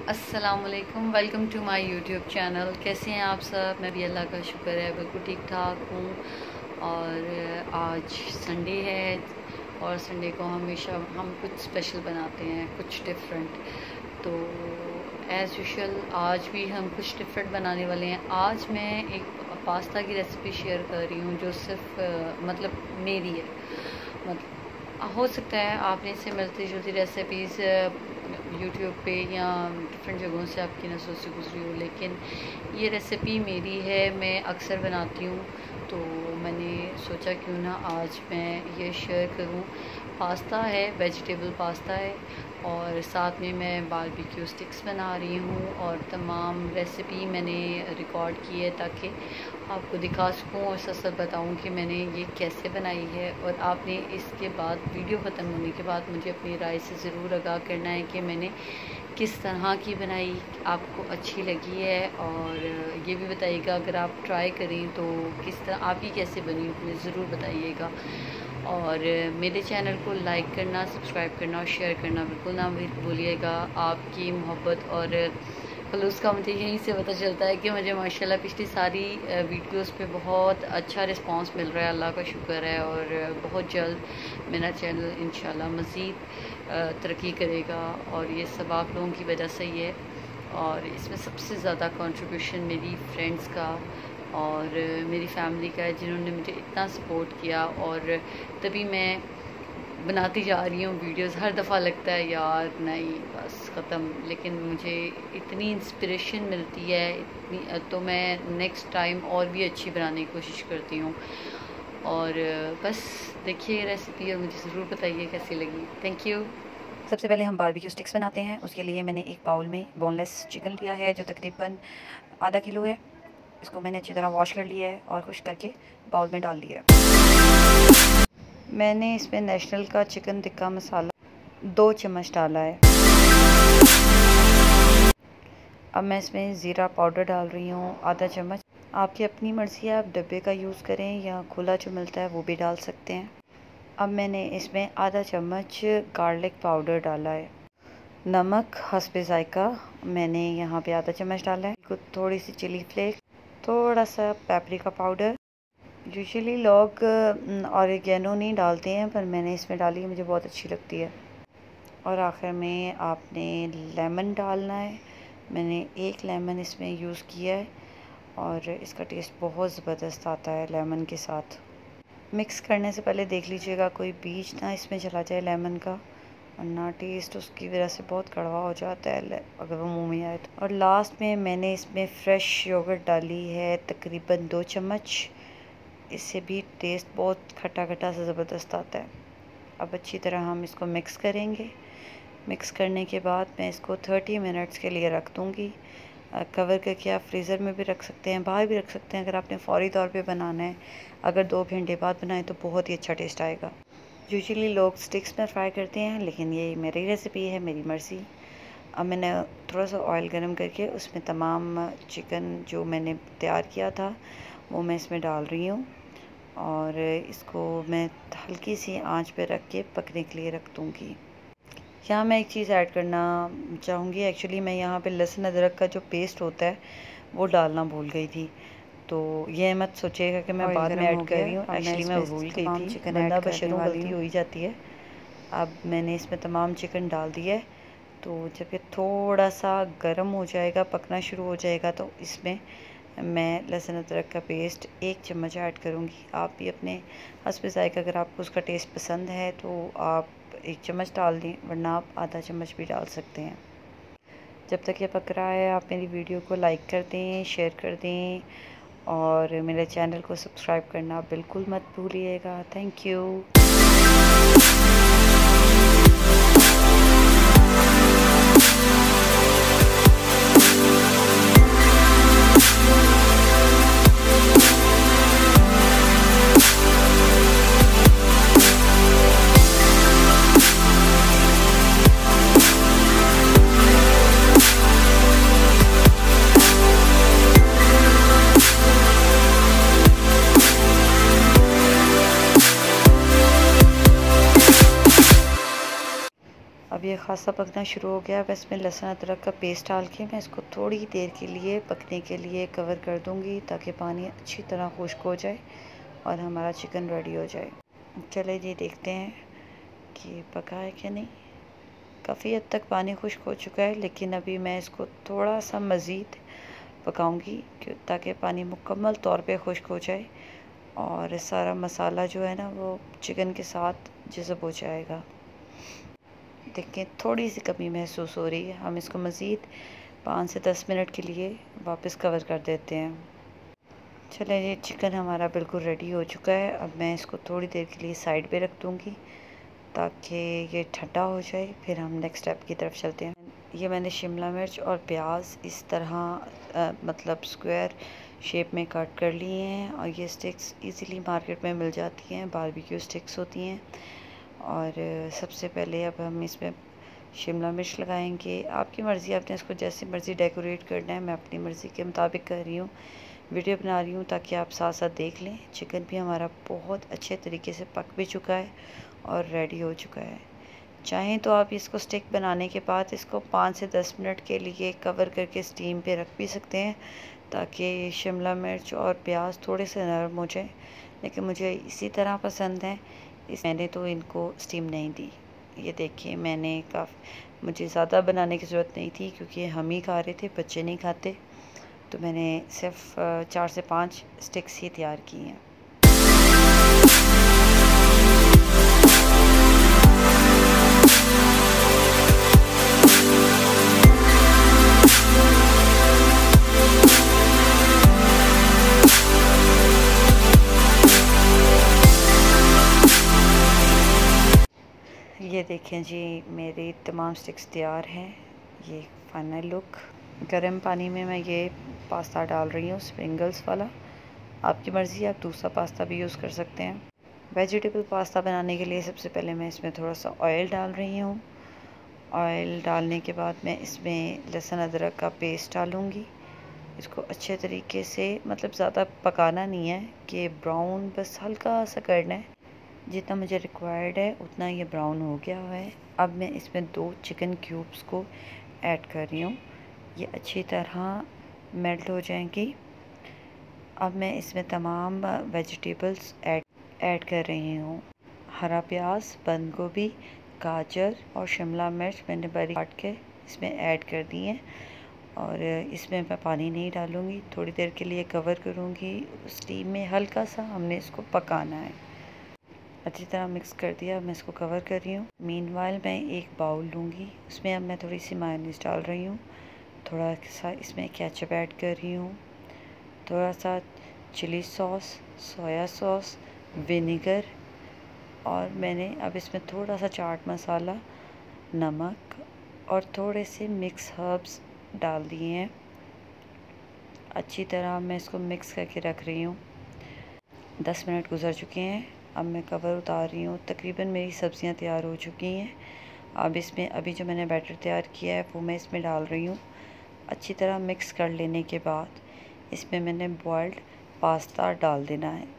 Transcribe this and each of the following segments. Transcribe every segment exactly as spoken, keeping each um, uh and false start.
अस्सलामुअलैकुम, welcome to my YouTube channel. कैसे हैं आप सब? मैं भी अल्लाह का शुक्र है बिल्कुल ठीक ठाक हूँ। और आज संडे है और संडे को हमेशा हम कुछ स्पेशल बनाते हैं, कुछ डिफरेंट। तो एज़ यूजुअल आज भी हम कुछ डिफरेंट बनाने वाले हैं। आज मैं एक पास्ता की रेसिपी शेयर कर रही हूँ जो सिर्फ मतलब मेरी है। मतलब हो सकता है आपने इससे मिलती जुलती रेसिपीज़ यूट्यूब पे या डिफरेंट जगहों से आपकी नज़रों से गुजरी हो, लेकिन ये रेसिपी मेरी है, मैं अक्सर बनाती हूँ। तो मैंने सोचा क्यों ना आज मैं ये शेयर करूँ। पास्ता है, वेजिटेबल पास्ता है और साथ में मैं बारबेक्यू स्टिक्स बना रही हूँ और तमाम रेसिपी मैंने रिकॉर्ड की है ताकि आपको दिखा सकूँ और सच सच बताऊँ कि मैंने ये कैसे बनाई है। और आपने इसके बाद वीडियो ख़त्म होने के बाद मुझे अपनी राय से ज़रूर आगाह करना है कि मैंने किस तरह की बनाई, आपको अच्छी लगी है। और ये भी बताइएगा अगर आप ट्राई करें तो किस तरह आपकी कैसे बनी, मुझे ज़रूर बताइएगा। और मेरे चैनल को लाइक करना, सब्सक्राइब करना और शेयर करना बिल्कुल ना भूलिएगा। आपकी मोहब्बत और खलूस का मुझे यहीं से पता चलता है कि मुझे माशाल्लाह पिछली सारी वीडियोस पे बहुत अच्छा रिस्पांस मिल रहा है, अल्लाह का शुक्र है। और बहुत जल्द मेरा चैनल इंशाल्लाह मज़ीद तरक्की करेगा और ये सब आप लोगों की वजह से ही है। और इसमें सबसे ज़्यादा कंट्रीब्यूशन मेरी फ्रेंड्स का और मेरी फैमिली का है, जिन्होंने मुझे इतना सपोर्ट किया। और तभी मैं बनाती जा रही हूँ वीडियोस। हर दफ़ा लगता है यार नहीं बस ख़त्म, लेकिन मुझे इतनी इंस्पिरेशन मिलती है इतनी, तो मैं नेक्स्ट टाइम और भी अच्छी बनाने की कोशिश करती हूँ। और बस देखिए रेसिपी और मुझे ज़रूर बताइए कैसी लगी। Thank you. सबसे पहले हम बारबेक्यू स्टिक्स बनाते हैं। उसके लिए मैंने एक बाउल में बोनलेस चिकन लिया है जो तकरीबन आधा किलो है। इसको मैंने अच्छी तरह वॉश कर लिया है और खुश करके बाउल में डाल दिया है। मैंने इसमें नेशनल का चिकन टिक्का मसाला दो चम्मच डाला है। अब मैं इसमें ज़ीरा पाउडर डाल रही हूँ आधा चम्मच। आपकी अपनी मर्ज़ी है, आप डब्बे का यूज़ करें या खुला जो मिलता है वो भी डाल सकते हैं। अब मैंने इसमें आधा चम्मच गार्लिक पाउडर डाला है। नमक हस्बे ज़ायका मैंने यहाँ पे आधा चम्मच डाला है। कुछ थोड़ी सी चिली फ्लेक्स, थोड़ा सा पेपरिका पाउडर। यूजुअली लोग ऑरिगेनो नहीं डालते हैं पर मैंने इसमें डाली है, मुझे बहुत अच्छी लगती है। और आखिर में आपने लेमन डालना है। मैंने एक लेमन इसमें यूज़ किया है और इसका टेस्ट बहुत ज़बरदस्त आता है लेमन के साथ। मिक्स करने से पहले देख लीजिएगा कोई बीज ना इसमें चला जाए लेमन का, वरना टेस्ट उसकी वजह से बहुत कड़वा हो जाता है अगर वो मुंह में आए तो। और लास्ट में मैंने इसमें फ़्रेश योगर्ट डाली है तकरीबन दो चम्मच। इससे भी टेस्ट बहुत खट्टा खट्टा सा ज़बरदस्त आता है। अब अच्छी तरह हम इसको मिक्स करेंगे। मिक्स करने के बाद मैं इसको तीस मिनट्स के लिए रख दूँगी कवर करके। आप फ्रीज़र में भी रख सकते हैं, बाहर भी रख सकते हैं अगर आपने फ़ौरी तौर पे बनाना है। अगर दो घंटे बाद बनाएं तो बहुत ही अच्छा टेस्ट आएगा। यूजुअली लोग स्टिक्स में फ्राई करते हैं, लेकिन ये मेरी रेसिपी है, मेरी मर्ज़ी। अब मैंने थोड़ा सा ऑयल गर्म करके उसमें तमाम चिकन जो मैंने तैयार किया था वो मैं इसमें डाल रही हूँ और इसको मैं हल्की सी आंच पे रख के पकने के लिए रख दूँगी। यहाँ मैं एक चीज़ ऐड करना चाहूँगी। एक्चुअली मैं यहाँ पे लहसुन अदरक का जो पेस्ट होता है वो डालना भूल गई थी, तो ये मत सोचिएगा कि मैं बाद में ऐड कर रही हूँ। एक्चुअली मैं भूल गई थी, बंदा बशरों गलती हो ही जाती है। अब मैंने इसमें तमाम चिकन डाल दिया है। तो जब ये थोड़ा सा गर्म हो जाएगा, पकना शुरू हो जाएगा, तो इसमें मैं लहसुन अदरक का पेस्ट एक चम्मच ऐड करूँगी। आप भी अपने हस्बे ज़ायका अगर आपको उसका टेस्ट पसंद है तो आप एक चम्मच डाल दें, वरना आप आधा चम्मच भी डाल सकते हैं। जब तक ये पक रहा है आप मेरी वीडियो को लाइक कर दें, शेयर कर दें और मेरे चैनल को सब्सक्राइब करना बिल्कुल मत भूलिएगा। Thank you. खासा पकना शुरू हो गया। अब इसमें लहसुन अदरक का पेस्ट डाल के मैं इसको थोड़ी देर के लिए पकने के लिए कवर कर दूंगी ताकि पानी अच्छी तरह खुश्क हो जाए और हमारा चिकन रेडी हो जाए। चले जी देखते हैं कि पका है कि नहीं। काफ़ी हद तक पानी खुश्क हो चुका है, लेकिन अभी मैं इसको थोड़ा सा मज़ीद पकाऊंगी ताकि पानी मुकम्मल तौर पे खुश्क हो जाए और सारा मसाला जो है ना वो चिकन के साथ जज़ब हो जाएगा। देखें थोड़ी सी कमी महसूस हो रही है। हम इसको मज़ीद पाँच से दस मिनट के लिए वापस कवर कर देते हैं। चलें ये चिकन हमारा बिल्कुल रेडी हो चुका है। अब मैं इसको थोड़ी देर के लिए साइड पे रख दूँगी ताकि ये ठंडा हो जाए, फिर हम नेक्स्ट स्टेप की तरफ चलते हैं। ये मैंने शिमला मिर्च और प्याज इस तरह आ, मतलब स्क्वायर शेप में कट कर लिए हैं और ये स्टिक्स इजीली मार्केट में मिल जाती हैं, बारबेक्यू स्टिक्स होती हैं। और सबसे पहले अब हम इसमें शिमला मिर्च लगाएंगे। आपकी मर्ज़ी, आपने इसको जैसे मर्ज़ी डेकोरेट करना है। मैं अपनी मर्ज़ी के मुताबिक कर रही हूँ, वीडियो बना रही हूँ ताकि आप साथ साथ देख लें। चिकन भी हमारा बहुत अच्छे तरीके से पक भी चुका है और रेडी हो चुका है। चाहें तो आप इसको स्टिक बनाने के बाद इसको पाँच से दस मिनट के लिए कवर करके स्टीम पे रख भी सकते हैं ताकि शिमला मिर्च और प्याज थोड़े से नरम हो जाए, लेकिन मुझे इसी तरह पसंद है। इस मैंने तो इनको स्टीम नहीं दी। ये देखिए मैंने काफ़ी, मुझे ज़्यादा बनाने की ज़रूरत नहीं थी क्योंकि हम ही खा रहे थे, बच्चे नहीं खाते, तो मैंने सिर्फ चार से पाँच स्टिक्स ही तैयार की हैं। ये देखें जी मेरी तमाम स्टिक्स तैयार हैं। ये फाइनल लुक। गर्म पानी में मैं ये पास्ता डाल रही हूँ, स्प्रिंगल्स वाला। आपकी मर्ज़ी, आप दूसरा पास्ता भी यूज़ कर सकते हैं। वेजिटेबल पास्ता बनाने के लिए सबसे पहले मैं इसमें थोड़ा सा ऑयल डाल रही हूँ। ऑयल डालने के बाद मैं इसमें लहसुन अदरक का पेस्ट डालूँगी। इसको अच्छे तरीके से, मतलब ज़्यादा पकाना नहीं है कि ब्राउन, बस हल्का सा करना है। जितना मुझे रिक्वायर्ड है उतना ये ब्राउन हो गया हुआ है। अब मैं इसमें दो चिकन क्यूब्स को ऐड कर रही हूँ। ये अच्छी तरह मेल्ट हो जाएंगी। अब मैं इसमें तमाम वेजिटेबल्स ऐड ऐड कर रही हूँ। हरा प्याज, बंद गोभी, गाजर और शिमला मिर्च मैंने बारीक काट के इसमें ऐड कर दी हैं और इसमें मैं पानी नहीं डालूँगी। थोड़ी देर के लिए कवर करूँगी स्टीम में, हल्का सा हमने इसको पकाना है। अच्छी तरह मिक्स कर दिया। मैं इसको कवर कर रही हूँ। मीनवाइल मैं एक बाउल लूँगी, उसमें अब मैं थोड़ी सी मायोनीज डाल रही हूँ, थोड़ा सा इसमें केचप ऐड कर रही हूँ, थोड़ा सा chilli sauce, soya sauce, vinegar और मैंने अब इसमें थोड़ा सा चाट मसाला, नमक और थोड़े से मिक्स हर्ब्स डाल दिए हैं। अच्छी तरह मैं इसको मिक्स करके रख रही हूँ। दस मिनट गुजर चुके हैं। अब मैं कवर उतार रही हूँ। तकरीबन मेरी सब्ज़ियाँ तैयार हो चुकी हैं। अब इसमें अभी जो मैंने बैटर तैयार किया है वो मैं इसमें डाल रही हूँ। अच्छी तरह मिक्स कर लेने के बाद इसमें मैंने बॉइल्ड पास्ता डाल देना है।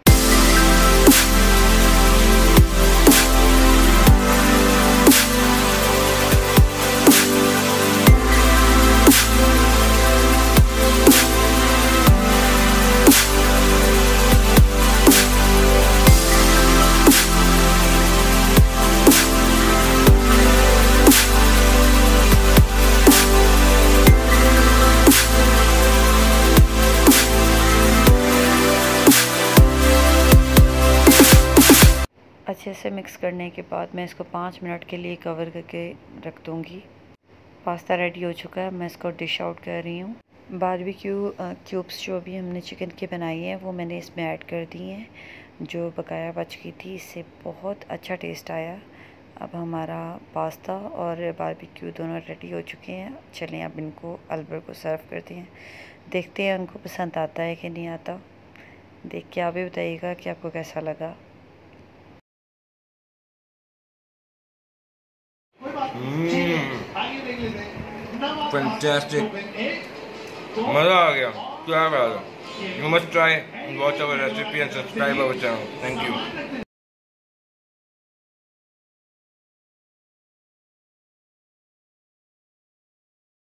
अच्छे से मिक्स करने के बाद मैं इसको पाँच मिनट के लिए कवर करके रख दूँगी। पास्ता रेडी हो चुका है। मैं इसको डिश आउट कर रही हूँ। बारबेक्यू क्यूब्स जो भी हमने चिकन की बनाई है वो मैंने इसमें ऐड कर दी हैं, जो बकाया बच गई थी। इससे बहुत अच्छा टेस्ट आया। अब हमारा पास्ता और बारबेक्यू दोनों रेडी हो चुके हैं। चलें अब इनको अल्बर को सर्व करते हैं। देखते हैं उनको पसंद आता है कि नहीं आता। देख के आप भी बताइएगा कि आपको कैसा लगा। फैंटास्टिक, मज़ा आ गया। क्या बात है। You must try and watch our recipe and subscribe our channel. Thank you.